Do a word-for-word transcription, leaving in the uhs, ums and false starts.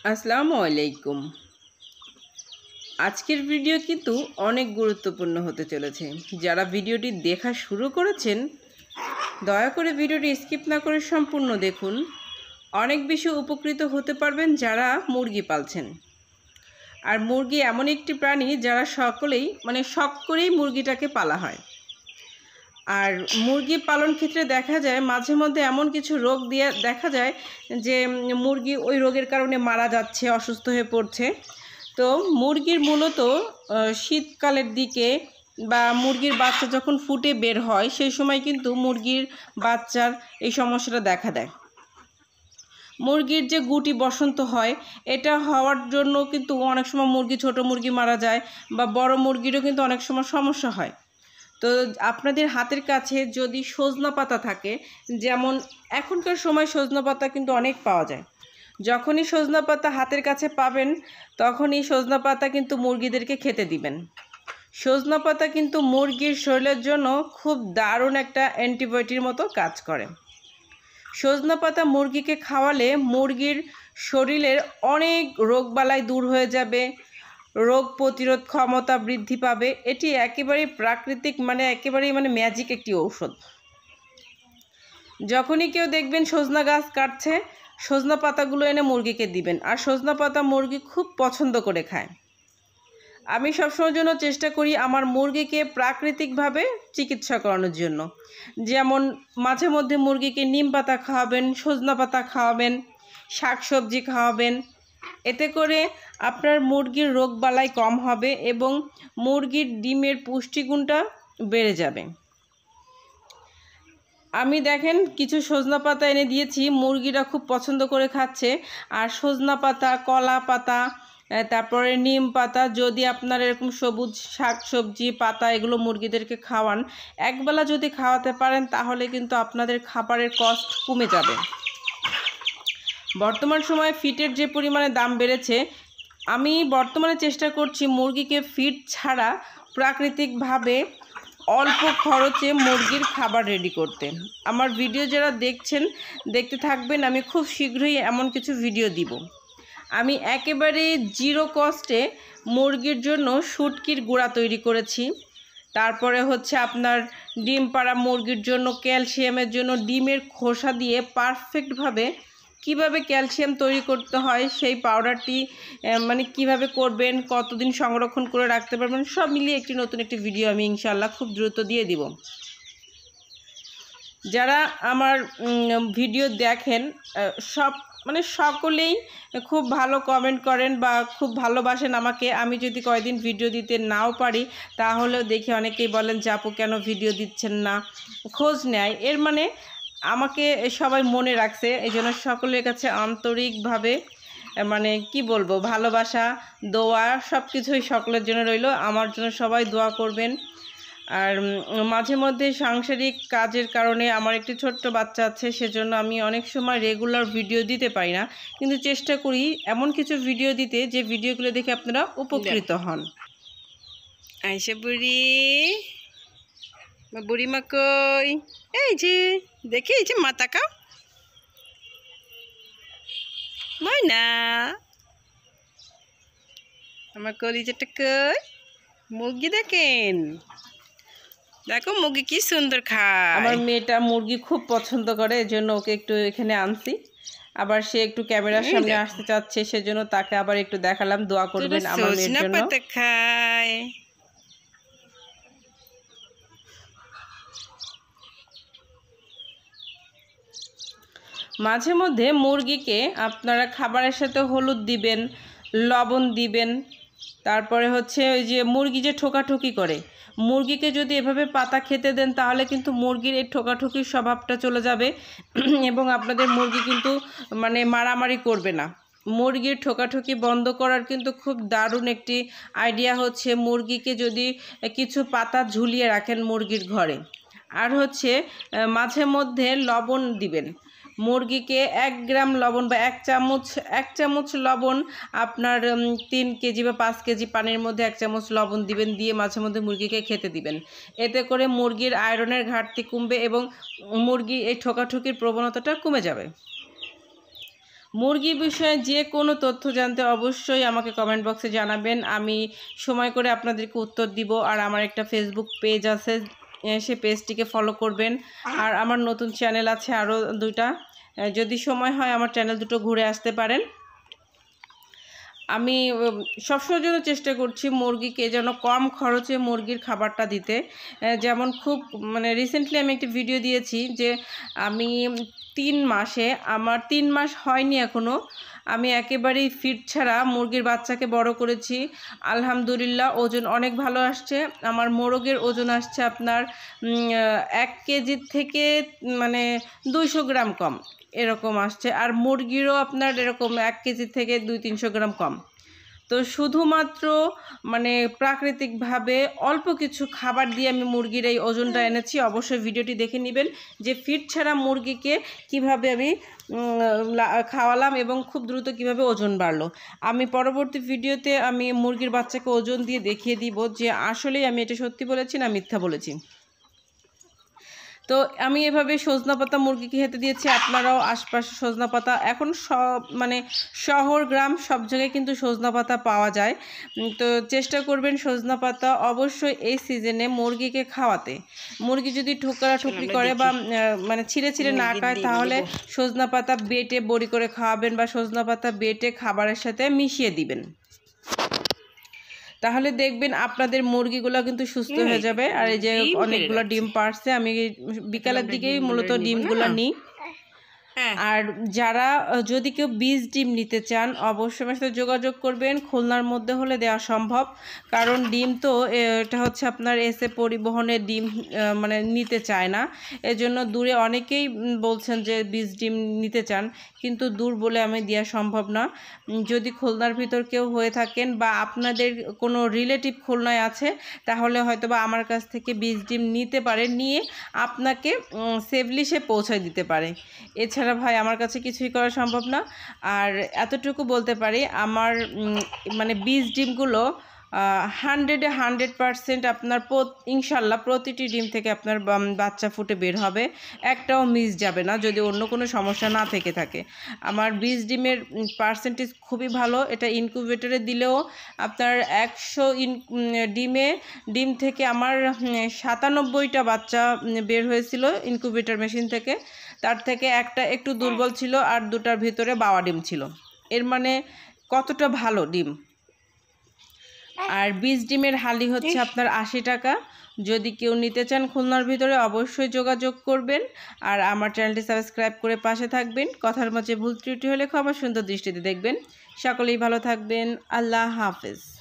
আসসালামু আলাইকুম। আজকের ভিডিও কিন্তু অনেক গুরুত্বপূর্ণ হতে চলেছে। যারা ভিডিওটি দেখা শুরু করেছেন দয়া করে ভিডিওটি স্কিপ না করে সম্পূর্ণ দেখুন। অনেক বেশি উপকৃত হতে পারবেন যারা মুরগি পালছেন। আর মুরগি এমন একটি প্রাণী যারা সকলেই মানে শখ করেই মুরগিটাকে পালা হয়। আর মুরগি পালন ক্ষেত্রে দেখা যায় মাঝে মধ্যে এমন কিছু রোগ দিয়ে দেখা যায় যে মুরগি ওই রোগের কারণে মারা যাচ্ছে, অসুস্থ হয়ে পড়ছে। তো মুরগির মূলত শীতকালের দিকে বা মুরগির বাচ্চা যখন ফুটে বের হয় সেই সময় কিন্তু মুরগির বাচ্চার এই সমস্যাটা দেখা দেয়। মুরগির যে গুটি বসন্ত হয় এটা হওয়ার জন্য কিন্তু অনেক সময় মুরগি ছোট মুরগি মারা যায় বা বড় মুরগিরও কিন্তু অনেক সময় সমস্যা হয়। তো আপনাদের হাতের কাছে যদি সজনা পাতা থাকে, যেমন এখনকার সময় সজনা পাতা কিন্তু অনেক পাওয়া যায়, যখনই সজনা পাতা হাতের কাছে পাবেন তখনই সজনা পাতা কিন্তু মুরগিদেরকে খেতে দিবেন। সজনা পাতা কিন্তু মুরগির শরীরের জন্য খুব দারুণ একটা অ্যান্টিবায়োটিকের মতো কাজ করে। সজনা পাতা মুরগিকে খাওয়ালে মুরগির শরীরের অনেক রোগবালাই দূর হয়ে যাবে, রোগ প্রতিরোধ ক্ষমতা বৃদ্ধি পাবে। এটি একেবারেই প্রাকৃতিক, মানে একেবারেই মানে ম্যাজিক একটি ঔষধ। যখনই কেউ দেখবেন সজনা গাছ কাটছে, সজনা পাতাগুলো এনে মুরগিকে দিবেন। আর সজনা পাতা মুরগি খুব পছন্দ করে খায়। আমি সবসময়ের জন্য চেষ্টা করি আমার মুরগিকে প্রাকৃতিকভাবে চিকিৎসা করানোর জন্য। যেমন মাঝে মধ্যে মুরগিকে নিম পাতা খাওয়াবেন, সজনা পাতা খাওয়াবেন, শাক সবজি খাওয়াবেন। এতে করে আপনার মুরগির রোগবালাই কম হবে এবং মুরগির ডিমের পুষ্টিগুণটা বেড়ে যাবে। আমি দেখেন কিছু সজনা পাতা এনে দিয়েছি, মুরগিরা খুব পছন্দ করে খাচ্ছে। আর সজনা পাতা, কলা পাতা, তারপরে নিম পাতা, যদি আপনার এরকম সবুজ শাক সবজি পাতা এগুলো মুরগিদেরকে খাওয়ান, একবেলা যদি খাওয়াতে পারেন তাহলে কিন্তু আপনাদের খাবারের কস্ট কমে যাবে। বর্তমান সময়ে ফিটের যে পরিমাণে দাম বেড়েছে, আমি বর্তমানে চেষ্টা করছি মুরগিকে ফিট ছাড়া প্রাকৃতিকভাবে অল্প খরচে মুরগির খাবার রেডি করতে। আমার ভিডিও যারা দেখছেন দেখতে থাকবেন, আমি খুব শীঘ্রই এমন কিছু ভিডিও দিব। আমি একেবারে জিরো কস্টে মুরগির জন্য শুটকির গুঁড়া তৈরি করেছি। তারপরে হচ্ছে আপনার ডিম পাড়া মুরগির জন্য ক্যালসিয়ামের জন্য ডিমের খোসা দিয়ে পারফেক্টভাবে কিভাবে ক্যালসিয়াম তৈরি করতে হয় সেই পাউডারটি মানে কিভাবে করবেন, কতদিন সংরক্ষণ করে রাখতে পারবেন, সব মিলিয়ে একটি নতুন একটি ভিডিও আমি ইনশাআল্লাহ খুব দ্রুত দিয়ে দিব। যারা আমার ভিডিও দেখেন সব মানে সকলেই খুব ভালো কমেন্ট করেন বা খুব ভালোবাসেন আমাকে। আমি যদি কয়েকদিন ভিডিও দিতে নাও পারি তাহলেও দেখি অনেকেই বলেন যে আপু কেন ভিডিও দিচ্ছেন না, খোঁজ নেয়। এর মানে আমাকে সবাই মনে রাখছে, এই জন্য সকলের কাছে আন্তরিকভাবে মানে কি বলবো ভালোবাসা, দোয়া সব কিছুই সকলের জন্য রইল। আমার জন্য সবাই দোয়া করবেন। আর মাঝে মধ্যে সাংসারিক কাজের কারণে আমার একটি ছোট্ট বাচ্চা আছে, সেজন্য আমি অনেক সময় রেগুলার ভিডিও দিতে পারি না, কিন্তু চেষ্টা করি এমন কিছু ভিডিও দিতে যে ভিডিওগুলো দেখে আপনারা উপকৃত হন। আইসা বুড়ি, বুড়িমা কই? এই যে দেখি, এই যে মা তাকাও, ময়না আমার কলিজাটা কই? মুরগি দেখেন, দেখো মুরগি কি সুন্দর খায়। আমার মেয়েটা মুরগি খুব পছন্দ করে, এজন্য ওকে একটু এখানে আনছি। আবার সে একটু ক্যামেরার সামনে আসতে চাচ্ছে, সেজন্য তাকে আবার একটু দেখালাম। দোয়া করবেন আমার মেয়ের জন্য। খায় মাঝে মধ্যে মুরগিকে আপনারা খাবারের সাথে হলুদ দিবেন, লবণ দিবেন। তারপরে হচ্ছে ওই যে মুরগি যে ঠোকাঠুকি করে, মুরগিকে যদি এভাবে পাতা খেতে দেন তাহলে কিন্তু মুরগির এই ঠোকাঠুকির স্বভাবটা চলে যাবে এবং আপনাদের মুরগি কিন্তু মানে মারামারি করবে না। মুরগির ঠোকাঠুকি বন্ধ করার কিন্তু খুব দারুণ একটি আইডিয়া হচ্ছে মুরগিকে যদি কিছু পাতা ঝুলিয়ে রাখেন মুরগির ঘরে। আর হচ্ছে মাঝে মধ্যে লবণ দিবেন। মুরগিকে এক গ্রাম লবণ বা এক চামচ এক চামচ লবণ আপনার তিন কেজি বা পাঁচ কেজি পানির মধ্যে এক চামচ লবণ দিবেন, দিয়ে মাঝে মধ্যে মুরগিকে খেতে দিবেন। এতে করে মুরগির আয়রনের ঘাটতি কমবে এবং মুরগি এই ঠোকাঠুকির প্রবণতাটা কমে যাবে। মুরগি বিষয়ে যে কোনো তথ্য জানতে অবশ্যই আমাকে কমেন্ট বক্সে জানাবেন, আমি সময় করে আপনাদেরকে উত্তর দিব। আর আমার একটা ফেসবুক পেজ আছে, সে পেজটিকে ফলো করবেন। আর আমার নতুন চ্যানেল আছে আরও দুইটা, যদি সময় হয় আমার চ্যানেল দুটো ঘুরে আসতে পারেন। আমি সবসময় জন্য চেষ্টা করছি মুরগিকে যেন কম খরচে মুরগির খাবারটা দিতে। যেমন খুব মানে রিসেন্টলি আমি একটি ভিডিও দিয়েছি যে আমি তিন মাসে, আমার তিন মাস হয়নি এখনও, আমি একেবারেই ফিট ছাড়া মুরগির বাচ্চাকে বড় করেছি। আলহামদুলিল্লাহ ওজন অনেক ভালো আসছে। আমার মোরগের ওজন আসছে আপনার এক কেজির থেকে মানে দুইশো গ্রাম কম এরকম আসছে। আর মুরগিরও আপনার এরকম এক কেজি থেকে দুই তিনশো গ্রাম কম। তো শুধুমাত্র মানে প্রাকৃতিকভাবে অল্প কিছু খাবার দিয়ে আমি মুরগির এই ওজনটা এনেছি। অবশ্যই ভিডিওটি দেখে নেবেন যে ফিট ছাড়া মুরগিকে কিভাবে আমি খাওয়ালাম এবং খুব দ্রুত কিভাবে ওজন বাড়লো। আমি পরবর্তী ভিডিওতে আমি মুরগির বাচ্চাকে ওজন দিয়ে দেখিয়ে দিব যে আসলেই আমি এটা সত্যি বলেছি না মিথ্যা বলেছি। তো আমি এভাবে সজনা পাতা মুরগিকে খেতে দিয়েছি। আপনারাও আশপাশে সজনা পাতা, এখন সব মানে শহর গ্রাম সব জায়গায় কিন্তু সজনা পাতা পাওয়া যায়। তো চেষ্টা করবেন সজনা পাতা অবশ্যই এই সিজনে মুরগিকে খাওয়াতে। মুরগি যদি ঠোকরা ঠুকরি করে বা মানে ছিঁড়ে ছিঁড়ে না খায় তাহলে সজনা পাতা বেটে বড়ি করে খাওয়াবেন বা সজনা পাতা বেটে খাবারের সাথে মিশিয়ে দিবেন। তাহলে দেখবেন আপনাদের মুরগিগুলো কিন্তু সুস্থ হয়ে যাবে। আর এই যে অনেকগুলো ডিম পারছে, আমি বিকালের দিকেই মূলত ডিমগুলো নিই। আর যারা যদি কেউ বীজ ডিম নিতে চান অবশ্যই আমার সাথে যোগাযোগ করবেন। খুলনার মধ্যে হলে দেওয়া সম্ভব, কারণ ডিম তো এটা হচ্ছে আপনার এসে পরিবহনের ডিম মানে নিতে চায় না। এজন্য দূরে অনেকেই বলছেন যে বীজ ডিম নিতে চান, কিন্তু দূর বলে আমি দেওয়া সম্ভব না। যদি খুলনার ভিতর কেউ হয়ে থাকেন বা আপনাদের কোনো রিলেটিভ খুলনায় আছে তাহলে হয়তো বা আমার কাছ থেকে বীজ ডিম নিতে পারে, নিয়ে আপনাকে সেফলি সে পৌঁছায় দিতে পারে। এছাড়া ভাই আমার কাছে কিছুই করা সম্ভব না। আর এতটুকু বলতে পারি আমার মানে বীজ ডিমগুলো হান্ড্রেডে হান্ড্রেড পারসেন্ট আপনার ইনশাল্লাহ প্রতিটি ডিম থেকে আপনার বাচ্চা ফুটে বের হবে, একটাও মিস যাবে না যদি অন্য কোনো সমস্যা না থেকে থাকে। আমার বীজ ডিমের পার্সেন্টেজ খুবই ভালো। এটা ইনকিউবেটরে দিলেও আপনার একশো ইন ডিমে ডিম থেকে আমার সাতানব্বইটা বাচ্চা বের হয়েছিল ইনকিউবেটর মেশিন থেকে। তার থেকে একটা একটু দুর্বল ছিল আর দুটার ভিতরে বাওয়া ডিম ছিল। এর মানে কতটা ভালো ডিম। আর বীজ ডিমের হালি হচ্ছে আপনার আশি টাকা। যদি কেউ নিতে চান খুলনার ভিতরে অবশ্যই যোগাযোগ করবেন। আর আমার চ্যানেলটি সাবস্ক্রাইব করে পাশে থাকবেন। কথার মাঝে ভুল ত্রুটি হলে ক্ষমা সুন্দর দৃষ্টিতে দেখবেন। সকলেই ভালো থাকবেন। আল্লাহ হাফেজ।